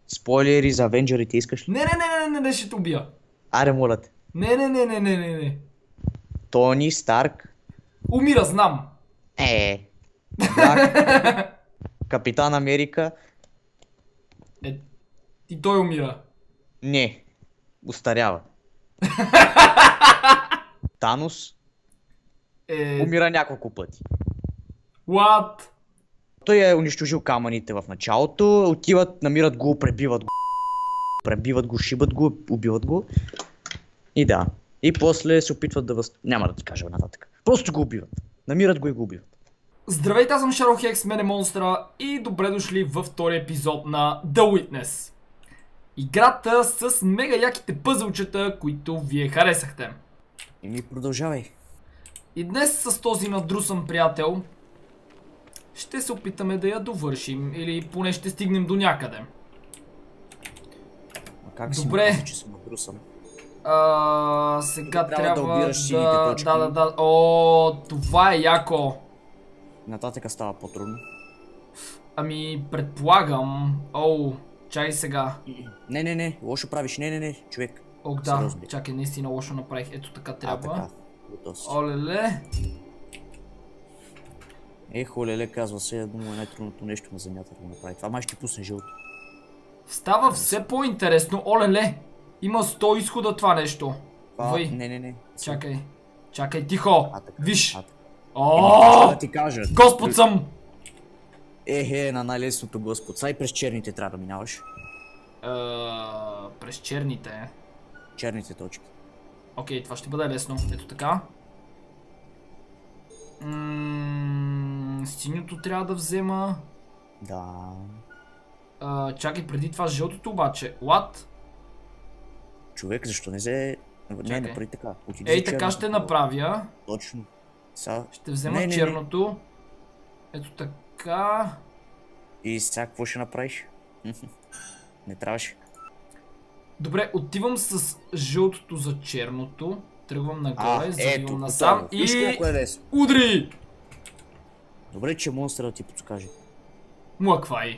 Спойлери за Авенджерите искаш ли? Не, ще те убия. Аре, моля те. Не. Тони Старк. Умира, знам. Брак. Капитан Америка. И той умира. Не. Устарява. Танос. Умира няколко пъти. What? Той е унищожил камъните в началото, отиват, намират го, пребиват го, шибат го, убиват го. И да. И после се опитват да няма да ти кажа нататък. Просто го убиват. Намират го и го убиват. Здравейте, аз съм Шаро-Хекс, мен е Монстра и добре дошли във втория епизод на The Witness. Играта с мега яките пъзълчета, които вие харесахте. И ми продължавай. И днес с този надрусан приятел ще се опитаме да я довършим или поне ще стигнем до някъде. А как си добре. ми каза, че съм надрусан? Сега трябва да убираш сините точки. Да. О, това е яко. Нататък става по-трудно. Ами, предполагам. Оу, чакай сега. Не, лошо правиш. Не, човек. Ох, да, чакай, наистина лошо направих. Ето така трябва. Олеле. Олеле, казва се, едно е най-трудното нещо на земята да го направи. Това май ще пусне жълто. Става все по-интересно. Олеле. Има 100 изхода това нещо. Въй. Не. Чакай, тихо. Виж. Да ти кажа. Господ съм. На най-лесното Господ. Сай през черните трябва да минаваш. През черните. Черните точки. Окей, това ще бъде лесно. Ето така. Синьото трябва да взема. Да. Чакай, преди това жълтото обаче. What? Човек, защо не взе... Не, направи така. Ей, така ще направя. Точно. Ще взема черното. Ето така. И сега какво ще направиш? Не трябваше. Добре, отивам с жълтото за черното. Тръгвам нагоре, завивам насам и... Удри! Добре, че монстъра ти подскаже. Млъквай.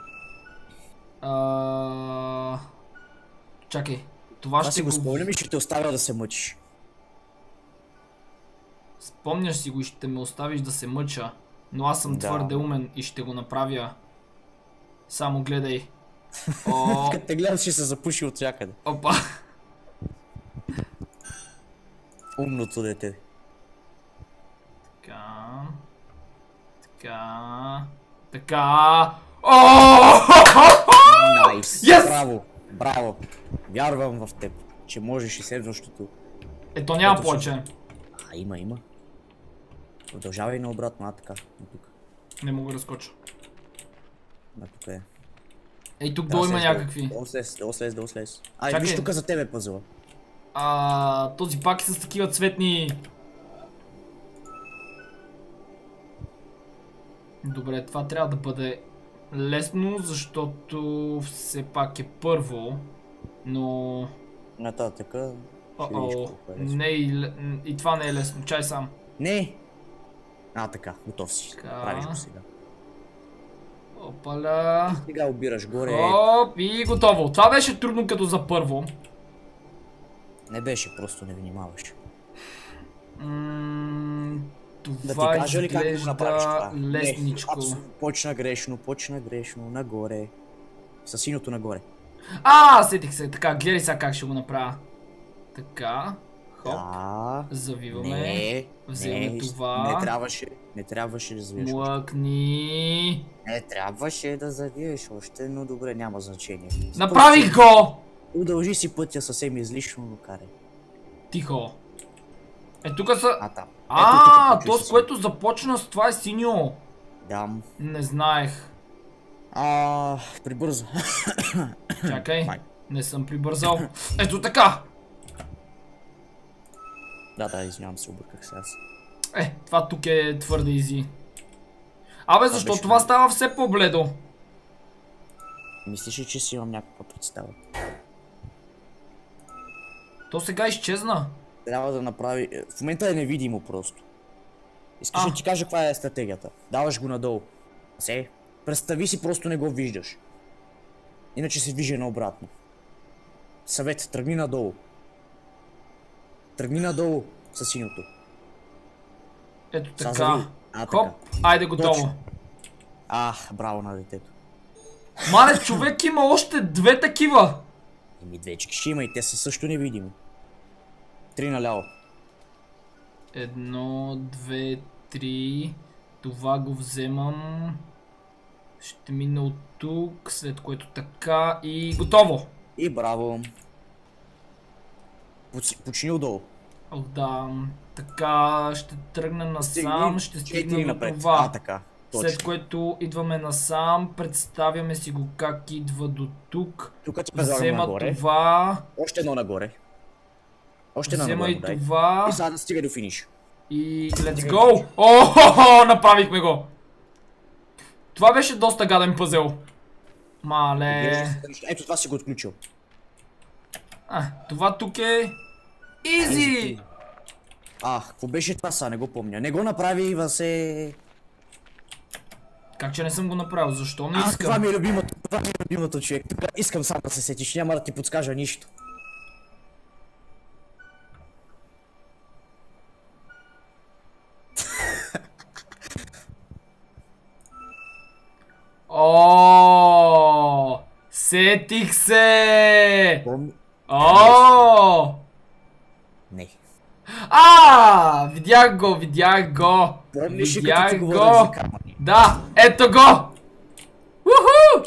Чакай. Това ще си го спомням и ще те оставя да се мъчиш. Спомняш си го и ще ме оставиш да се мъча. Но аз съм твърде умен и ще го направя. Само гледай. Като те гледам, ще се запуши от всякъде. Опа. Умното дете. Така. Найс. Браво. Вярвам в теб, че можеш и следващото. Ето няма повече. Има. Продължавай наобратно, така. Не мога да скоча. Тук е. Ей, тук долу има някакви. Да слез. Виж тук за тебе пъзела. Този пак е с такива цветни... Добре, това трябва да бъде лесно, защото все пак е първо, но... Нататъка... Не, и това не е лесно, чай сам. Не! Така, готов си. Правиш го сега. Опаля. Сега обираш горе. Оп, и готово. Това беше трудно като за първо. Не беше, просто не внимаваш. Това изглежда лесничко. Почна грешно, нагоре. Със синьото нагоре. Сетих се, така, гледай сега как ще го направя. Така, хоп, завиваме, вземем това. Не трябваше да завиеш. Млъкни. Не трябваше да завиеш още, но добре, няма значение. Направих го! Удължи си пътя съвсем излишно, но карай. Тихо. Тук са... То с което започна с това е синьо. Дам. Не знаех. Прибърза. Чакай, не съм прибързал. Ето така! Да, извинявам се, обърках се аз. Това тук е твърде изи. Защо това става все по-бледо? Мислиш ли, че си имам някаква представа? То сега изчезна. Трябва да направи... В момента е невидимо просто. Искаш да ти кажа каква е стратегията? Даваш го надолу. Представи си, просто не го виждаш. Иначе се движи наобратно. Съвет, тръгни надолу. Тръгни надолу със синьото. Ето Сега така. зави. А, Хоп, така. айде готово. Точно. Браво на детето. Мале, човек има още две такива. Еми двечки ще има и те са също невидими. 3 наляво. 1, 2, 3. Това го вземам. Ще мина от тук, след което така и готово. И браво. Почини отдолу. Да, така ще тръгна насам, ще стигна до това. Така. Точно. След което идваме насам, представяме си го как идва до тук. Тук ти предлагам Взема нагоре. това. Още едно нагоре. Още едно Взема нагоре. и дай. това. И сега да стига до финиш. И let's go! О, направихме го! Това беше доста гаден пъзел. Мале. Ето това си го отключил. Това тук е... Изи! Какво беше това са? Не го помня. Не го направи, Васе. Как че не съм го направил? Защо не Това искам? ми е любимото, човек. Тук искам сам да се сетиш, няма да ти подскажа нищо. О, сетих се! Не. Видях го, видях го! Помниш ли като Видях ти говорих го! за камъни? Да, ето го! Уху!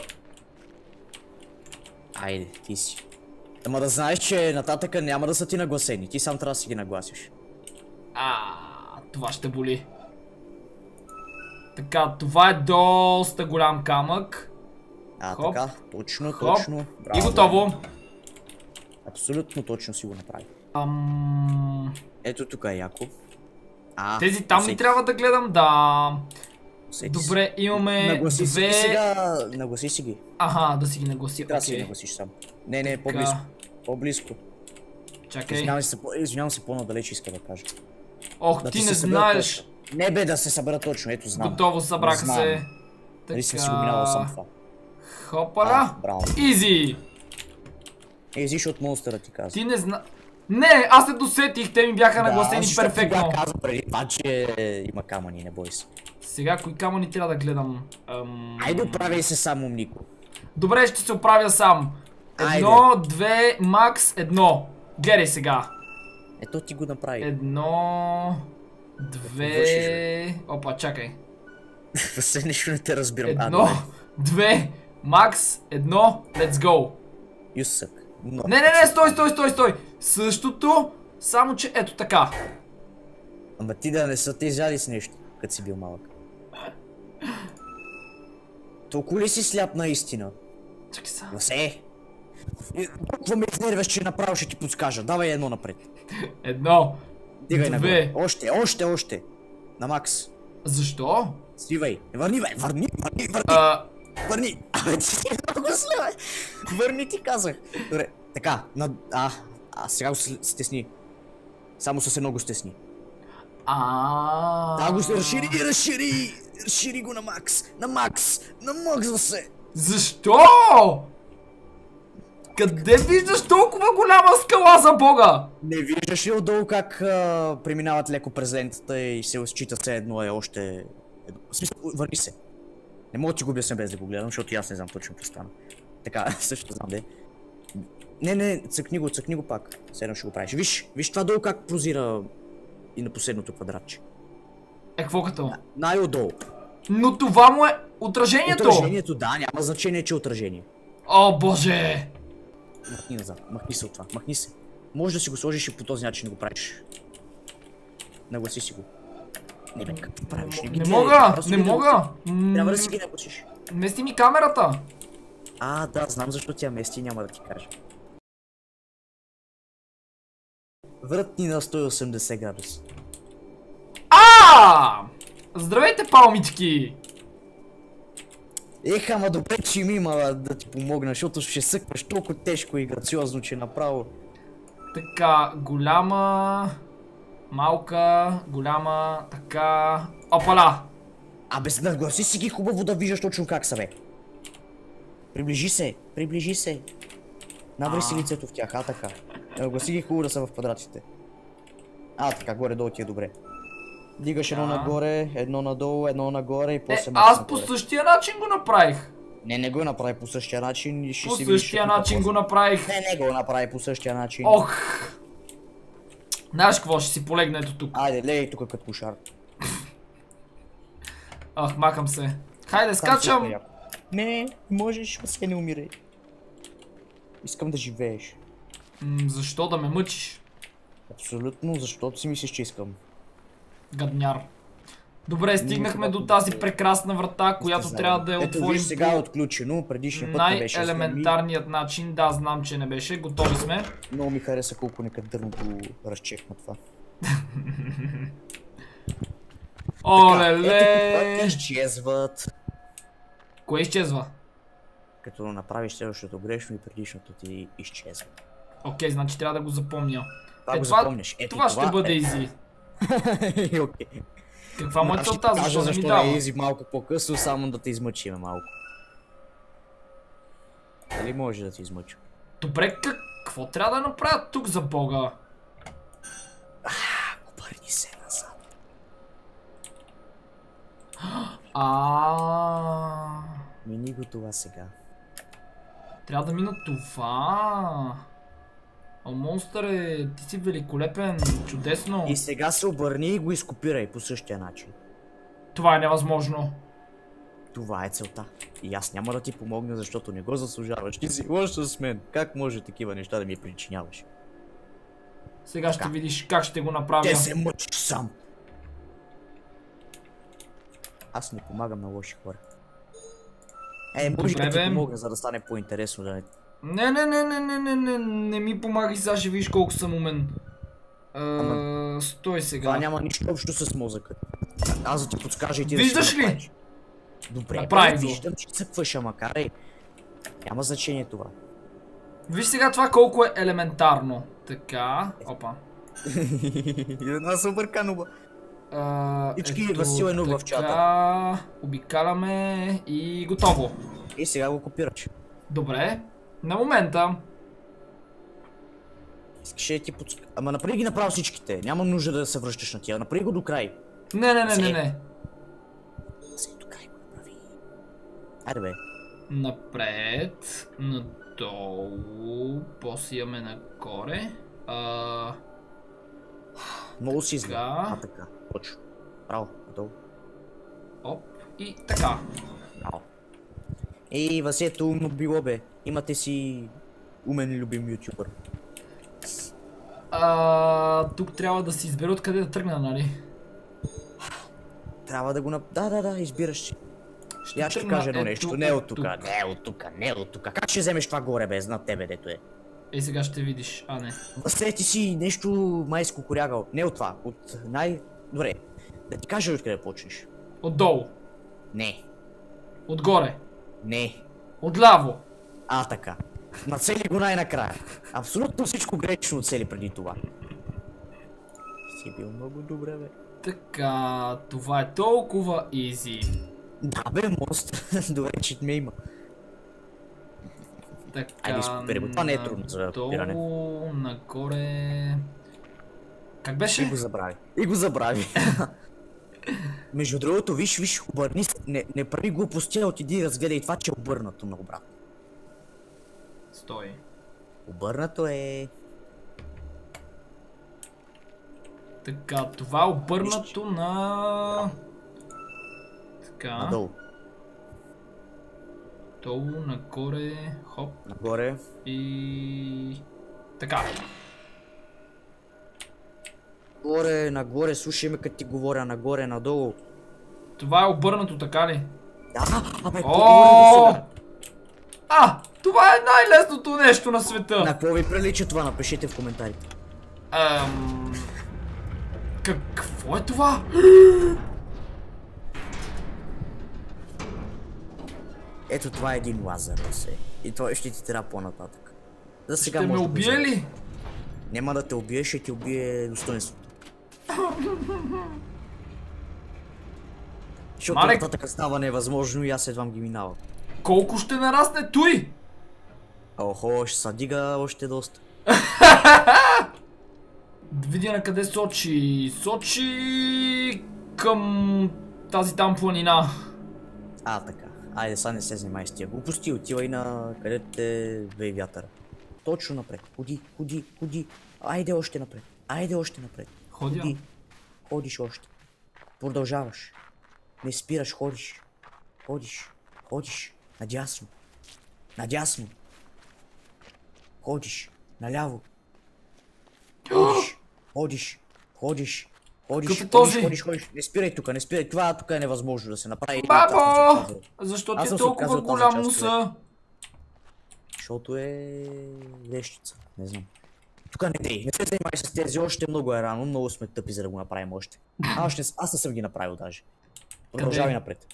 Айде, ти си. Ама да знаеш, че нататъка няма да са ти нагласени. Ти сам трябва да си ги нагласиш. Това ще боли. Така, това е доста голям камък. Хоп. Така, точно, Хоп. точно. И Браво. готово. Абсолютно точно си го направи. Ето тук е яко. Тези там ли трябва да гледам? Да. Усети си. Добре, имаме Нагласи си ги две... сега. Нагласи си ги. Да си ги нагласи, Трябва да си ги окей. нагласиш сам. Не, по-близко. По-близко. Чакай. Извинявам се, по-надалеч иска да кажа. Ох, Да ти се не съберат знаеш. точно. Не бе, да се събера точно, ето знам. Готово, събраха Знам. се. Нали съм си го минавал сам това. Хопара. Браво. Изи. Езиш от монстъра ти каза. Ти не зна... Не, аз се досетих, те ми бяха нагласени перфектно. Да, каза преди това, че има камъни, не бой се. Сега, кои камъни трябва да гледам? Айде, оправяй се сам, умнико. Добре, ще се оправя сам. Айде. 1, 2, макс 1. Гледай сега. Ето ти го направи. 1, 2... Опа, чакай. Все нещо не те разбирам. 1, 2, макс 1, let's go. Юсък. Не, стой. Същото, само че ето така. Ама ти да не са те изяли с нещо, като си бил малък. Толкова ли си сляп наистина? Чакай сега. Васе! Толкова ме изнервяш, че направо ще ти подскажа. Давай едно напред. 1, Дигай 2. нагоре. Още. На макс. Защо? Свивай. Върни, бе. Върни. Върни. Абе, ти си много зле, бе. Върни, ти казах. Добре. Така. Сега го стесни. Само с едно го стесни. Да, го разшири. Разшири го на макс. На макс Васе. Защо? Къде виждаш толкова голяма скала за бога? Не виждаш ли отдолу как преминават леко през лентата и се счита все едно е още... В смисъл, върни се. Не мога да ти го обясня без да го гледам, защото и аз не знам точно какво стана. Така, също знам де. Не, цъкни го пак. Седно ще го правиш. Виж това долу как прозира и на последното квадратче. Какво като? Най-отдолу. Но това му е отражението! Отражението, да, няма значение, че е отражение. О, боже! Махни назад, махни се от това, махни се. Може да си го сложиш и по този начин да го правиш. Нагласи си го. Не бе, какво правиш? Не мога! Трябва да си ги нагласиш. Мести ми камерата! Да, знам защо тя мести, няма да ти кажа. Въртни на 180 градуса. Здравейте, палмички! Ама добре, че ми има да ти помогна, защото ще съкваш толкова тежко и грациозно, че направо... Така, голяма... Малка, голяма, така... Опала! Без нагласи си ги хубаво да виждаш точно как са, бе. Приближи се. Приближи се. Наври си лицето в тях, така. Гласи ги хубаво да са в квадратите. Така, горе-долу ти е добре. Дигаш едно нагоре, едно надолу, едно нагоре и после аз по същия начин го направих. Не го направи по същия начин и ще по си видиш. По същия начин го направих. Не го направи по същия начин. Ох! Знаеш какво, ще си полегна ето тук. Айде, лей тук като кошар. Махам се. Хайде, скачам! Не, можеш, се не умирай. Искам да живееш. Защо да ме мъчиш? Абсолютно, защото си мислиш, че искам. Гадняр. Добре, стигнахме до тази прекрасна врата, която трябва да я отворим. Ето виж, сега е отключено, предишния път не беше. Най-елементарният начин, да, знам, че не беше. Готови сме. Много ми хареса колко некадърно го разчехна това. Оле-ле! Ето изчезват. Кое изчезва? Като направиш следващото грешно и предишното ти изчезва. Окей, значи трябва да го запомня. Това го запомняш. Това ще бъде изи. Каква му е целта? Защо не ми дава? Защо е изи малко по-късно, само да те измъчим малко. Дали може да те измъчим? Добре, какво трябва да направя тук за бога? Обърни се назад. Мини го това сега. Трябва да мина това. Монстър, ти си великолепен, чудесно. И сега се обърни и го изкопирай по същия начин. Това е невъзможно. Това е целта. И аз няма да ти помогна, защото не го заслужаваш. Ти си лош с мен. Как може такива неща да ми причиняваш? Сега ще видиш как ще го направя. Те се мъчиш сам. Аз не помагам на лоши хора. Може да ти помогна, за да стане по-интересно да не... Не ми помагай, сега ще видиш колко съм умен. Стой сега. Това няма нищо общо с мозъка. Аз да ти подскажа и ти виждаш да си го ли? Добре, виждам, че цъкваш, ама карай. Няма значение това. Виж сега това колко е елементарно. Така, опа. Една супер кануба. Ички, Васил е нуб в чата. Обикаляме и готово. И сега го копираш. Добре, на момента. Искаш да ти подскажа. Ама направи ги направо всичките. Няма нужда да се връщаш на тия. Направи го до край. Не. До край го направи. Айде бе. Напред, надолу, после имаме нагоре. Много си изгледа. Така. Точно. Браво, надолу. Оп, и така. Браво. Ей, Васето, умно било бе. Имате си умен и любим ютубър. Тук трябва да си избера откъде да тръгна, нали? Трябва да го Да, избираш си. Я ще кажа едно нещо. Не от тука, не от тука. Как ще вземеш това горе без над тебе, дето е? Сега ще видиш, не. Възсети си нещо майско корягал. Не от това, от Добре, да ти кажа откъде почнеш. Отдолу. Не. Отгоре. Не. Отляво. Така. Нацели го най-накрая. Абсолютно всичко грешно оцели преди това. Си бил много добре, бе. Така, това е толкова изи. Да бе, мост. Добре, че ме има. Така, айде изкопирай го. Това не е трудно за копиране. Долу, нагоре... Как беше? И го забрави. Между другото, виж, обърни се. Не прави глупости, отиди и разгледай това, че е обърнато на обратно. Стой. Обърнато е. Така, това е обърнато на... Така. Надолу. Долу, нагоре, хоп. Нагоре. И... Така. Нагоре, слушай ме като ти говоря, нагоре, надолу. Това е обърнато, така ли? Да, абе, това е най-лесното нещо на света. На какво ви прилича това? Напишете в коментарите. Какво е това? Ето това е един лазер, и това ще ти трябва по-нататък. Ще ме убие ли? Няма да те убие, ще ти убие достоинството. Защото нататък става невъзможно и аз едвам ги минавам. Колко ще нарасне той? Охо, ще се дига още доста. Да видя на къде сочи. Сочи към тази там планина. Така. Айде, сега не се занимай с тия глупости, отивай на където те вей вятъра. Точно напред. Ходи. Айде още напред. Ходя. Ходи. Ходиш още. Продължаваш. Не спираш, ходиш. Надясно. Ходиш. Наляво. Ходиш. Какъв е този? Ходиш. Не спирай тук. Това тук е невъзможно да се направи. Бабо! Защо ти Аз е съм се толкова отказал от тази голям част, носа? Защото е вещица. Не знам. Тук не дей. Не се занимай с тези, още много е рано. Много сме тъпи, за да го направим още. Аз не съм ги направил даже. Продължавай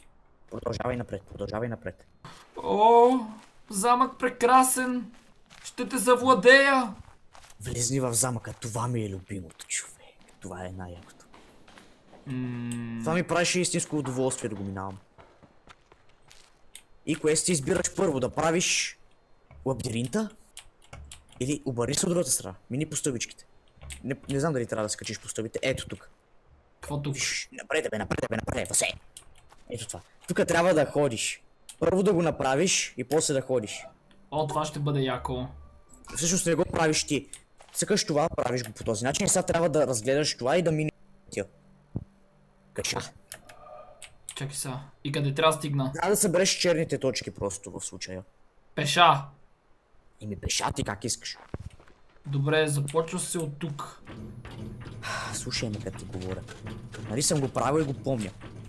напред. О, замък прекрасен. Ще те завладея. Влезни в замъка, това ми е любимото, човек. Това е най-якото. Това ми правеше истинско удоволствие да го минавам. И кое си избираш първо? Да правиш лабиринта? Или обърни се от другата страна? Мини по стълбичките. Не знам дали трябва да скачиш по стълбите. Ето тук. Какво тук? Напред, Васе. Ето това. Тук трябва да ходиш. Първо да го направиш и после да ходиш. О, това ще бъде яко. Всъщност не го правиш ти. Съкаш това, правиш го по този начин и сега трябва да разгледаш това и да минеш. Кача. Чакай сега. И къде трябва да стигна? Трябва да събереш черните точки просто в случая. Пеша. Ми пеша ти как искаш. Добре, започва се от тук. Слушай ме като ти говоря. Нали съм го правил и го помня.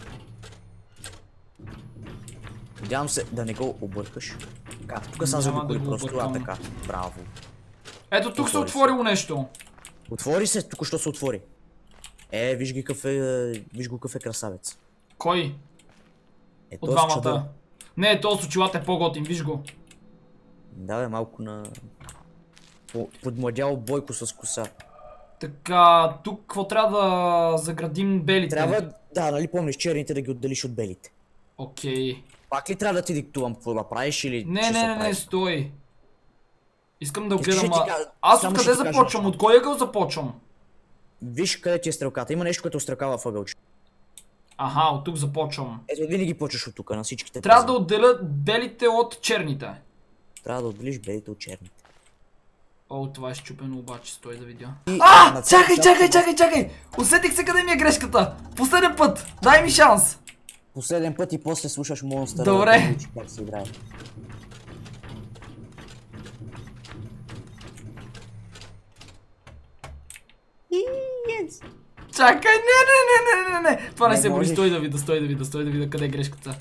Надявам се да не го объркаш. Така, тук са заобиколи просто, така. Браво. Ето тук се отворило нещо. Отвори се, тук що се отвори. Виж го какъв е красавец. Кой? От този двамата. чадър. Не, този с очилата е по-готин, виж го. Да, бе, малко на... Подмладял бойко с коса. Така, тук какво трябва да заградим белите? Трябва, да, нали помниш черните да ги отделиш от белите. Окей. Пак ли трябва да ти диктувам какво да правиш или... Не, стой. Искам да гледам... Ще ти кажа- Аз само откъде ще ти кажа започвам? нещо. От кой ъгъл започвам? Виж къде ти е стрелката. Има нещо, което стрелкава в ъгълче. Аха, от тук започвам. Ето, винаги почваш от тук, на всичките. Трябва тези. да отделя белите от черните. Трябва да отделиш белите от черните. О, това е щупено обаче, стой да видя. И А! на цял- Чакай! Усетих се къде ми е грешката! Последен път! Дай ми шанс! Последен път и после слушаш монстъра. Добре. Да научи как се играе. Чакай, не! Това не Не се боли, можеш. стой да видя къде е грешката.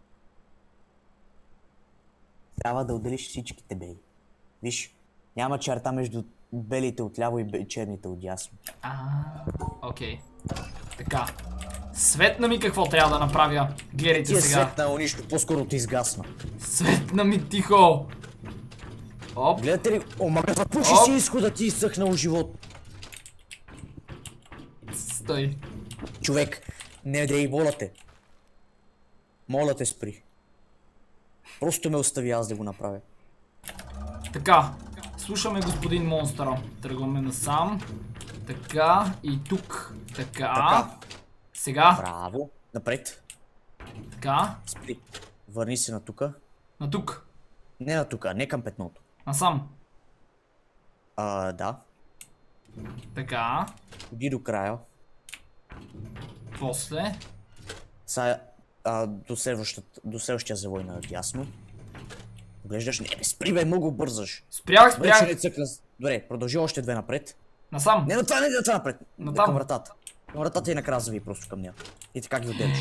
Трябва да отделиш всичките бели. Виж, няма черта между белите отляво и черните отдясно. Окей. Така. Светна ми какво трябва да направя? Гледайте Ти е сега. светнало нищо, по-скоро ти изгасна. Светна ми тихо. Оп. Гледате ли? Омага, запуши Оп. си изхода, ти изсъхнал живот. Стой. Човек, не дей, моля те. Моля те, спри. Просто ме остави аз да го направя. Така. Слушаме господин монстъра. Тръгваме насам. Така. И тук. Така. Сега. Браво. Напред. Така. Спри. Върни се на тука. На тук. Не на тука, не към петното. Насам. Да. Така. Ходи до края. После. Сега до следващия завой на дясно. Поглеждаш, не бе, спри бе, много бързаш. Спрях. Вече не цъкна. Добре, продължи още две напред. Насам. Не на това напред. Натам. Към вратата. Към вратата и накрая зави просто към нея. И така ги отделиш.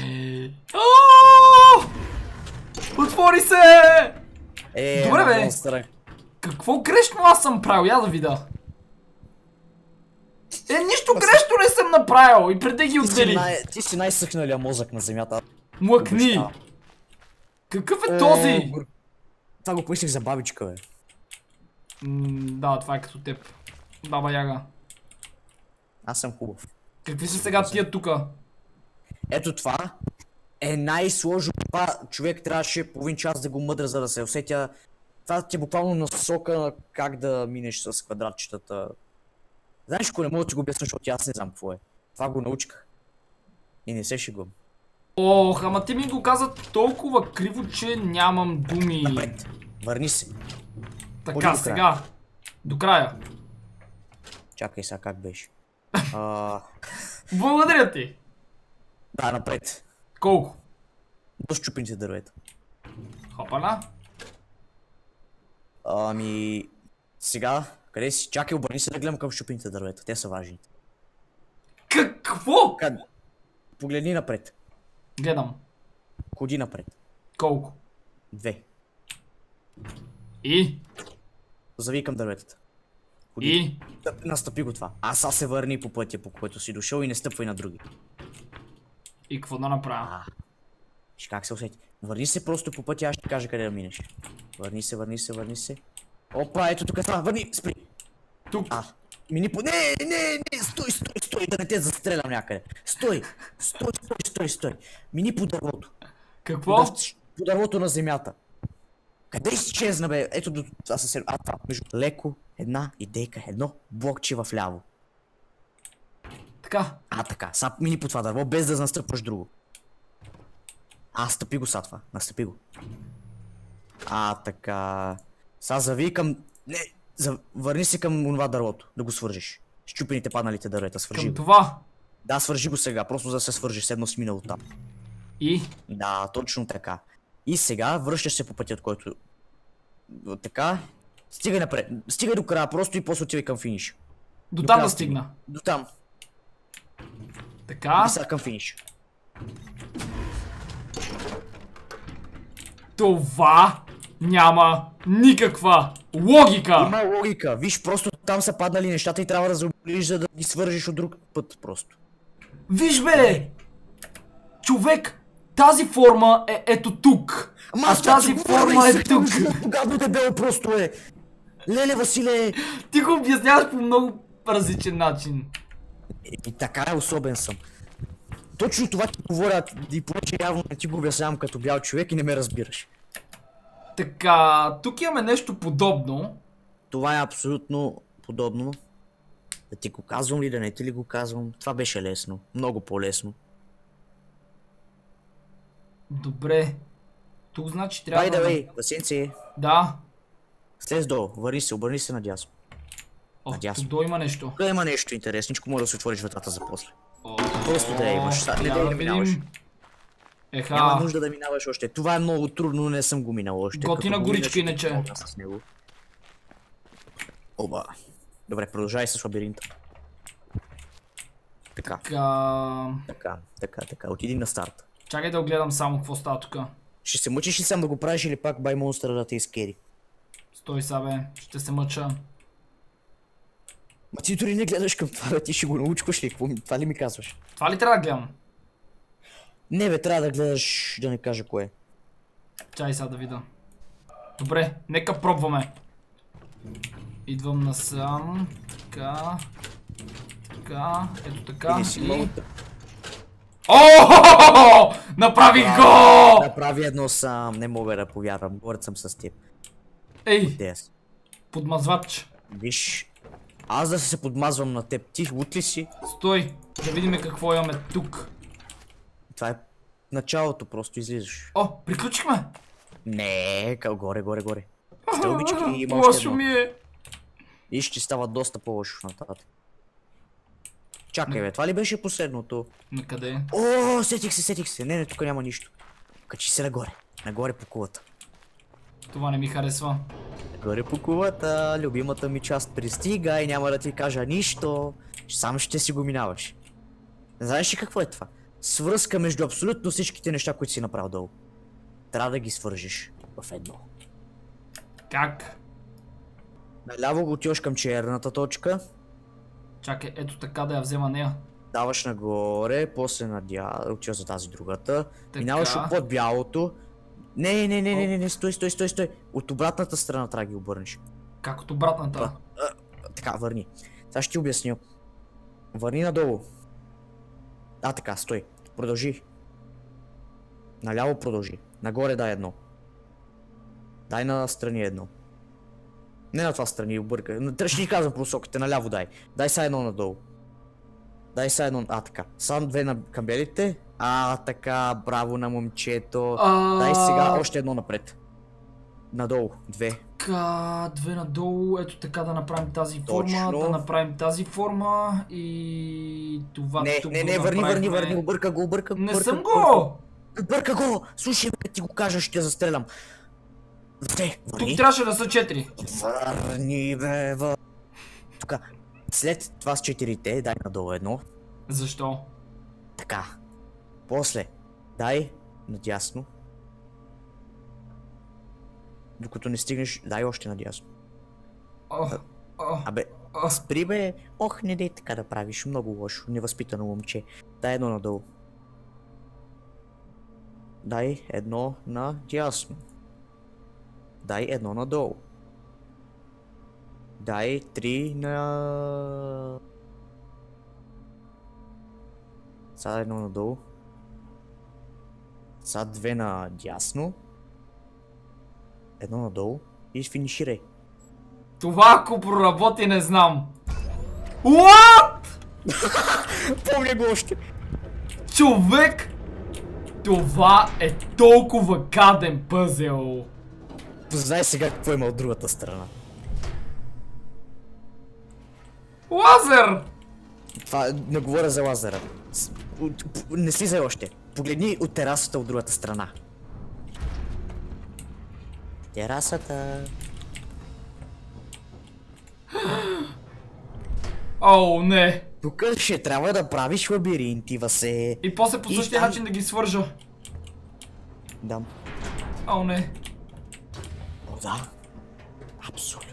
Отвори се! Добре, бе. Монстъра. Какво грешно аз съм правил? Я да видя. Нищо грешно не съм направил и преди ги отдели. Ти си най-съхналия мозък на земята. Млъкни. Какъв е този? Това го поисках за бабичка, бе. Да, това е като теб. Баба Яга. Аз съм хубав. Какви са сега тия тука? Ето това е най-сложно. Това човек трябваше половин час да го мъдра, за да се усетя Това ти е буквално насока на как да минеш с квадратчетата. Знаеш, ако не мога да ти го обясня, защото аз не знам какво е. Това го научих. И не се шегувам. Ох, ама ти ми го каза толкова криво, че нямам думи. Напред. Върни се. Така, до сега. До края. Чакай сега как беше. Благодаря ти. Да, напред. Колко? До счупените дървета. Хопана. Ами... Сега, къде си? Чакай, обърни се да гледам към счупените дървета. Те са важните. Какво? Погледни напред. Гледам. Ходи напред. Колко? 2. И? Зави към дърветата. Ходи. И? Настъпи го това. А сега се върни по пътя, по който си дошъл и не стъпвай на други. И какво да направя? Виж как се усети. Върни се просто по пътя, аз ще ти кажа къде да минеш. Върни се, върни се, върни се. Опа, ето тук е това, върни, спри. Тук. Мини по... Не, стой, да не те застрелям някъде. Стой. Мини по дървото. Какво? По дървото на земята. Къде изчезна, бе? Ето до... това съвсем... това. Между леко, една идейка, едно блокче в ляво. Така. Така. Сега мини по това дърво, без да настъпваш друго. Стъпи го са това. Настъпи го. Така. Сега зави към... Не, върни се към онова дървото, да го свържиш. Счупените падналите дървета, свържи Към го. това. Да, свържи го сега, просто за да се свържиш, седно с минало там. И? Да, точно така. И сега връщаш се по пътя, от който... Така. Стигай напред. Стигай до края, просто и после отивай към финиш. До там да стигна. До там. Така. И сега към финиш. Това няма никаква логика. Има логика. Виж, просто там са паднали нещата и трябва да заобиколиш, за да ги свържиш от друг път просто. Виж, бе! Човек, тази форма е ето тук. А тази форма е тук. Гадно дебело просто е. Леле, Василе. Ти го обясняваш по много различен начин. И така е, особен съм. Точно това ти говоря и повече явно не ти го обяснявам като бял човек и не ме разбираш. Така, тук имаме нещо подобно. Това е абсолютно подобно. Да ти го казвам ли, да не ти ли го казвам? Това беше лесно. Много по-лесно. Добре. Тук значи трябва By the way, Васенце, Да. слез долу, върни се, обърни се надясно. О, Надясно. тук долу има нещо. Тук има нещо интересничко, може да се отвориш вратата за после. О, Просто да я имаш. Сега не да минаваш. Няма нужда да минаваш още. Това е много трудно, но не съм го минал още. Готина горичка иначе. Оба. Добре, продължай с лабиринта. Така. Така. Отиди на старт. Чакай да огледам само какво става тук. Ще се мъчиш ли сам да го правиш или пак бай монстъра да те изкери? Стой са, бе. Ще се мъча. Ма ти дори не гледаш към това, бе. Ти ще го научкаш ли? Това ли ми казваш? Това ли трябва да гледам? Не, бе, трябва да гледаш, да не кажа кое. Чай сега да видя. Добре, нека пробваме. Идвам насам. Така. Така. Ето така. И... О! Направих го! Направи едно сам. Не мога да повярвам. Горд съм с теб. Ей! Подмазвач. Виж. Аз да се подмазвам на теб. Ти лут ли си? Стой. Да видим какво имаме тук. Това е началото. Просто излизаш. О, приключихме. Не, горе. Стълбички има още едно. ми е. И ще става доста по-лошо нататък. Чакай, бе, това ли беше последното? Накъде? О, сетих се. Не, тук няма нищо. Качи се нагоре по кулата. Това не ми харесва. Нагоре по кулата, любимата ми част пристига и няма да ти кажа нищо. Сам ще си го минаваш. Знаеш ли какво е това? Свръзка между абсолютно всичките неща, които си направил долу. Трябва да ги свържиш в едно. Как? Наляво го отиваш към черната точка. Чакай, ето така да я взема нея. Даваш нагоре, после надясно, отиваш за тази другата. Така. Минаваш под бялото. Не, стой. От обратната страна трябва да ги обърнеш. Как от обратната? Така, върни. Сега ще ти обясня. Върни надолу. Така, стой. Продължи. Наляво продължи. Нагоре дай едно. Дай на страни едно. Не на това страни, обърка. Ще ни казвам по посоките, наляво дай. Дай са едно надолу. Дай са едно, така. Само две към белите. Така, браво на момчето. Дай сега още едно напред. Надолу, две. Така, две надолу, ето така да направим тази форма, Точно. да направим тази форма и това тук Не, го върни, направихме. обърка го. Не съм го! Обърка го! Слушай, бе, ти го кажа, ще застрелям. Върни. Тук трябваше да са 4. Върни, бе, Тука, след това с 4-те, дай надолу едно. Защо? Така. После, дай надясно. Докато не стигнеш, дай още надясно. Абе, спри бе. Ох, не дей така да правиш, много лошо, невъзпитано момче. Дай едно надолу. Дай едно надясно. Дай едно надолу. Дай 3 на... Сега едно надолу. Сега 2 надясно. Едно надолу и финиширай. Това ако проработи не знам. What? Помня го още. Човек! Това е толкова гаден пъзел. Знай сега какво има от другата страна. Лазер! Това не говоря за лазера. Не слизай още. Погледни от терасата от другата страна. Терасата. О, не. Тук ще трябва да правиш лабиринти, Васе. И после по същия начин да ги свържа. Дам. О, не. О, да. Абсолютно.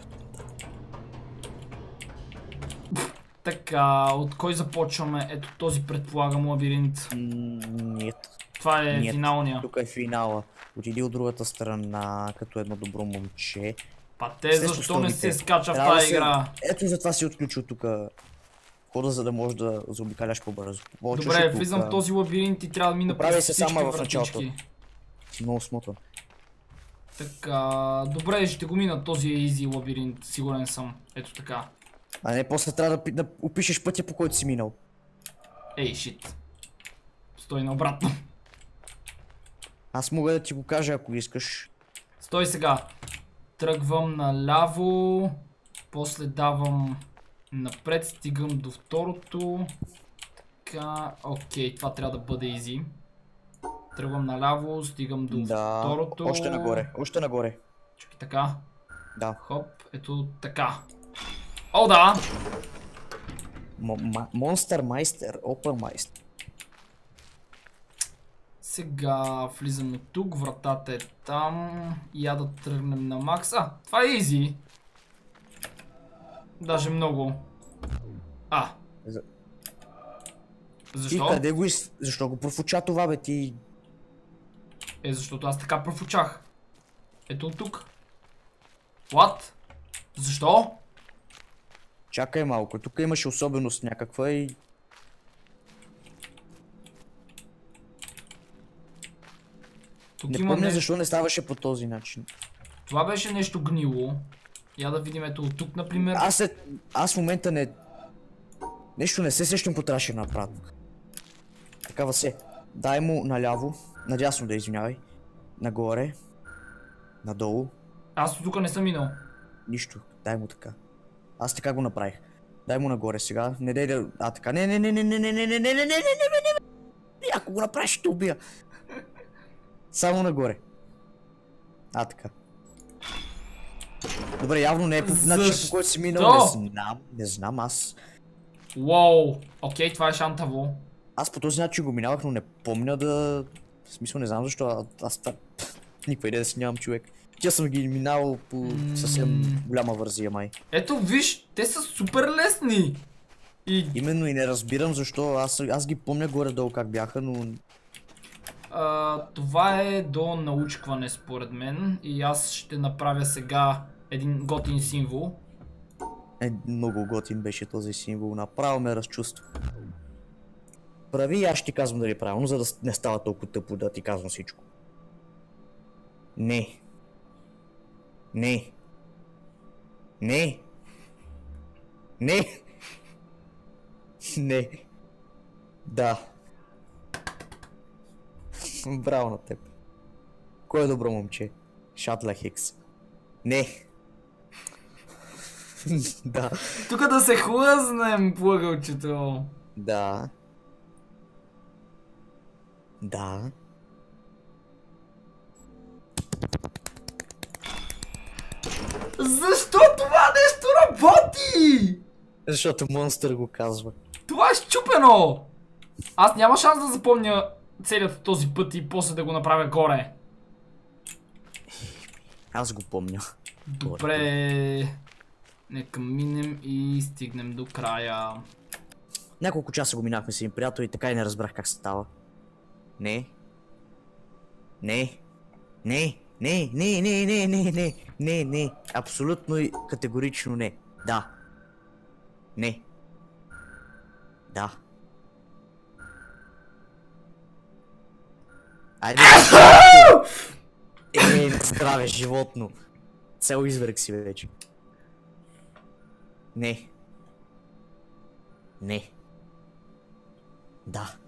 Така, от кой започваме? Ето този предполагам лабиринт. Нет. Това е Нет. финалния. Тук е финала. Отиди от другата страна, като едно добро момче. Пате, защо не се скача в тази игра? Ето затова си отключил тук хода, за да можеш да заобикаляш по-бързо. Добре, влизам в този лабиринт и трябва да мина Оправяй през се всички само в началото. вратички. Си много смотан. Така, добре, ще го мина този изи лабиринт, сигурен съм. Ето така. А не, после трябва да опишеш пътя, по който си минал. Ей, шит. Стой наобратно. Аз мога да ти го кажа, ако искаш. Стой сега. Тръгвам наляво. После давам напред, стигам до второто. Така, окей, това трябва да бъде изи. Тръгвам наляво, стигам до второто. Още нагоре, още нагоре. Чакай така. Да. Хоп, ето така. О, да! Монстър майстер, опър майстер. Сега влизаме тук, вратата е там. Я да тръгнем на макс. Това е изи. Даже много. Защо? Ти къде го Защо го профуча това, бе, ти? Защото аз така профучах. Ето от тук. What? Защо? Чакай малко, тук имаше особеност някаква и... Тук Не има помня защо не ставаше по този начин. Това беше нещо гнило. Я да видим ето от тук, например. Аз в момента не... Нещо не се сещам, какво трябваше да направя. Такава се. Дай му наляво, надясно да извинявай. Нагоре. Надолу. Аз от тук не съм минал. Нищо. Дай му така. Аз така го направих. Дай му нагоре сега. Не дай да... така. Не. Ако го направиш, ще убия. Само нагоре. Така. Добре, явно не е по начин, по който си минал. Не знам, аз... Уоу. Окей, това е шантаво. Аз по този начин го минавах, но не помня да... В смисъл не знам защо, аз никаква идея да си нямам човек. Тя съм ги минавал по съвсем голяма вързия май. Ето виж, те са супер лесни. Именно и не разбирам защо, аз ги помня горе-долу как бяха, но... Това е до научкване според мен и аз ще направя сега един готин символ. Много готин беше този символ, направо ме разчувства. Прави и аз ще ти казвам дали е правилно, за да не става толкова тъпо да ти казвам всичко. Не. Не. Не. Не. Не. Да. Браво на теб. Кой е добро момче? Шатла Хикс. Не. Да. Тук да се хлъзнем, плагълчето. Да. Да. Защо това нещо работи? Защото монстър го казва. Това е счупено! Аз няма шанс да запомня целият този път и после да го направя горе. Аз го помня. Добре. Нека минем и стигнем до края. Няколко часа го минахме с един приятел и така и не разбрах как се става. Не. Не. Не. Не, не, не, не, не, не, не, не. Абсолютно и категорично не. Да. Не. Да. Айде. Здраве, животно. Цел изверг си вече. Не. Не. Да.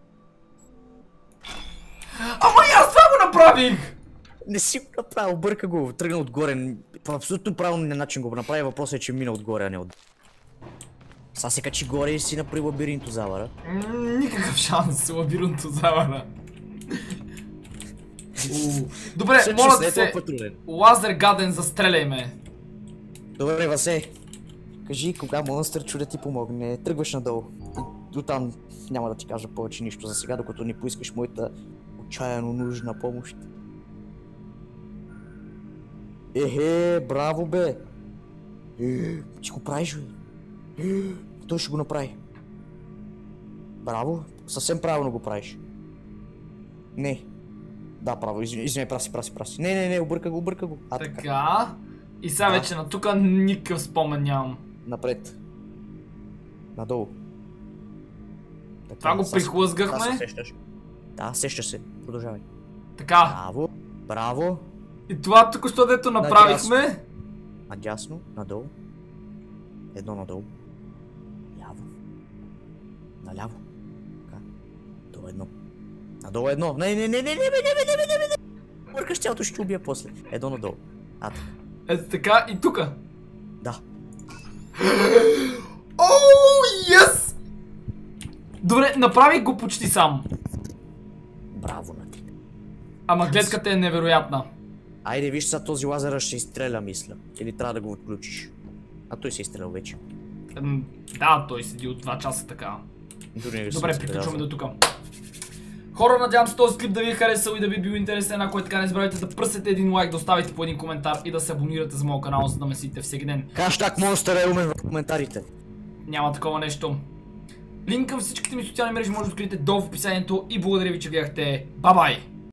Ама и аз това го направих! Не си го направил, обърка го, тръгна отгоре. По абсолютно правилния начин го направи, въпросът е, че мина отгоре, а не от... Сега се качи горе и си направи лабиринтозавъра. Никакъв шанс, лабиринтозавъра. Добре, Всъщност моля не е те се, толкова труден. лазер гаден, застреляй ме. Добре, Васе. Кажи кога монстър чу да ти помогне, тръгваш надолу. И оттам няма да ти кажа повече нищо за сега, докато не поискаш моята отчаяно нужна помощ. Ехе, браво бе! Ти го правиш, бе? Той ще го направи. Браво, съвсем правилно го правиш. Не. Да, право, извиняй, праси. Не, обърка го. Така. И сега вече на тука никакъв спомен нямам. Напред. Надолу. Така, Това го прихлъзгахме. Да, сещаш се. Продължавай. Така. Браво. И това току-що дето направихме. Надясно, надолу. Едно надолу. Ляво. Наляво. Така. Долу едно. Надолу едно. Не. Бъркаш цялото, ще убия после. Едно надолу. Така. Ето така и тука. Да. Оу, йес! Добре, направих го почти сам. Браво на ти. Ама гледката е невероятна. Айде, виж сега този лазера ще изстреля, мисля. Или трябва да го отключиш. А той се изстрелял вече. Да, той седи от 2 часа така. Добре, приключваме до тука. Хора, надявам се този клип да ви е харесал и да ви е бил интересен. Ако е така, не забравяйте да пръснете един лайк, да оставите по един коментар и да се абонирате за моят канал, за да ме следите всеки ден. Хаштаг монстър е умен в коментарите. Няма такова нещо. Линк към всичките ми социални мрежи може да откриете долу в описанието и благодаря ви, че гледахте. Бай-бай!